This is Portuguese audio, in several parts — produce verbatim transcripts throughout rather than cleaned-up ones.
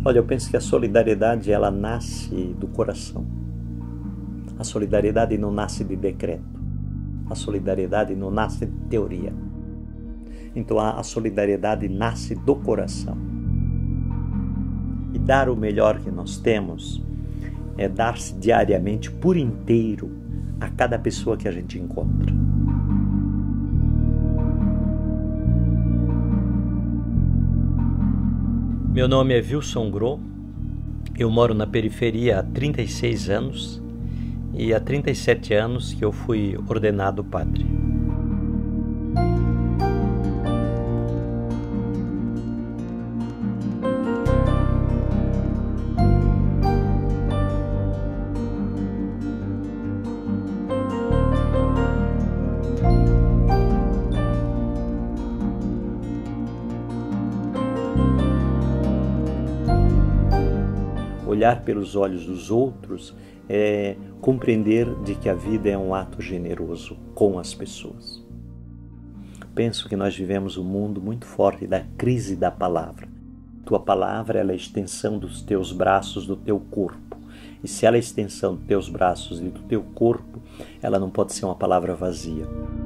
Olha, eu penso que a solidariedade, ela nasce do coração. A solidariedade não nasce de decreto. A solidariedade não nasce de teoria. Então a solidariedade nasce do coração. E dar o melhor que nós temos é dar-se diariamente por inteiro a cada pessoa que a gente encontra. Meu nome é Wilson Gro, eu moro na periferia há trinta e seis anos e há trinta e sete anos que eu fui ordenado padre. Olhar pelos olhos dos outros é compreender de que a vida é um ato generoso com as pessoas. Penso que nós vivemos um mundo muito forte da crise da palavra. Tua palavra ela é a extensão dos teus braços, do teu corpo. E se ela é a extensão dos teus braços e do teu corpo, ela não pode ser uma palavra vazia.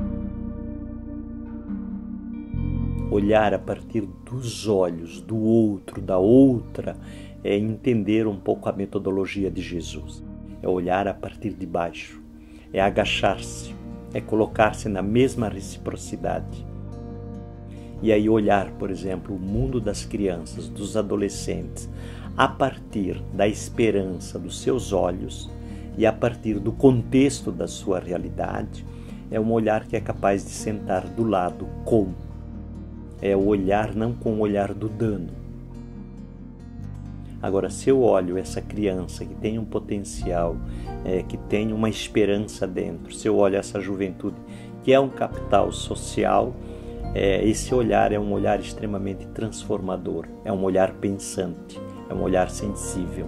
Olhar a partir dos olhos do outro, da outra, é entender um pouco a metodologia de Jesus. É olhar a partir de baixo, é agachar-se, é colocar-se na mesma reciprocidade. E aí olhar, por exemplo, o mundo das crianças, dos adolescentes, a partir da esperança dos seus olhos e a partir do contexto da sua realidade, é um olhar que é capaz de sentar do lado com. É o olhar não com o olhar do dano. Agora, se eu olho essa criança que tem um potencial, é, que tem uma esperança dentro, se eu olho essa juventude que é um capital social, é, esse olhar é um olhar extremamente transformador, é um olhar pensante, é um olhar sensível.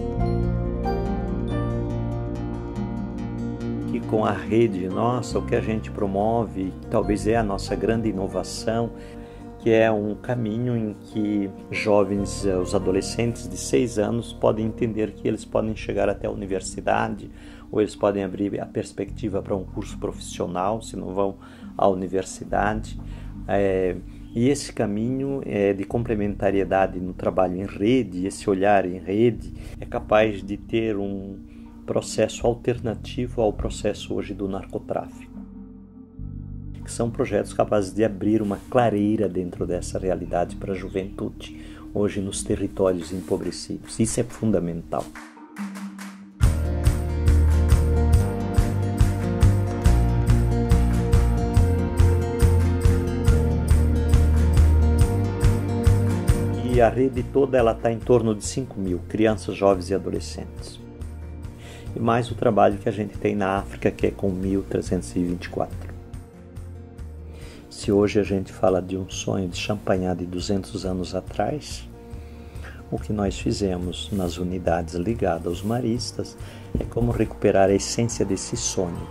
E com a rede nossa, o que a gente promove, talvez é a nossa grande inovação, que é um caminho em que jovens, os adolescentes de seis anos podem entender que eles podem chegar até a universidade ou eles podem abrir a perspectiva para um curso profissional, se não vão à universidade. É, e esse caminho é de complementariedade no trabalho em rede, esse olhar em rede, é capaz de ter um processo alternativo ao processo hoje do narcotráfico. Que são projetos capazes de abrir uma clareira dentro dessa realidade para a juventude, hoje nos territórios empobrecidos. Isso é fundamental. E a rede toda ela está em torno de cinco mil crianças, jovens e adolescentes. E mais o trabalho que a gente tem na África, que é com mil trezentos e vinte e quatro. Se hoje a gente fala de um sonho de Champagnat de duzentos anos atrás, o que nós fizemos nas unidades ligadas aos maristas é como recuperar a essência desse sonho.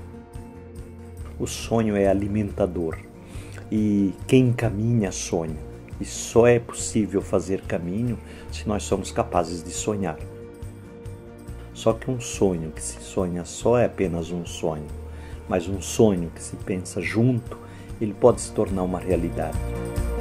O sonho é alimentador e quem caminha sonha. E só é possível fazer caminho se nós somos capazes de sonhar. Só que um sonho que se sonha só é apenas um sonho, mas um sonho que se pensa junto, ele pode se tornar uma realidade.